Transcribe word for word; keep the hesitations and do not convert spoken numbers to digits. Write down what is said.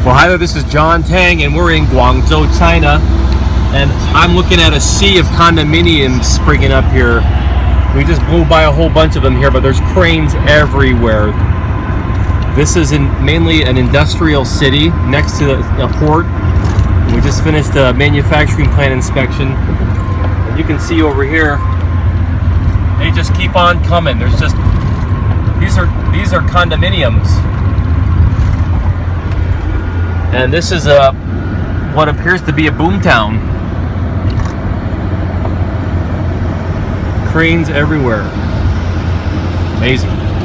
Well, hi there, this is John Teng, and we're in Guangzhou, China. And I'm looking at a sea of condominiums springing up here. We just blew by a whole bunch of them here, but there's cranes everywhere. This is in mainly an industrial city next to a port. We just finished a manufacturing plant inspection. And you can see over here, they just keep on coming. There's just, these are, these are condominiums. And this is a what appears to be a boomtown. Cranes everywhere. Amazing.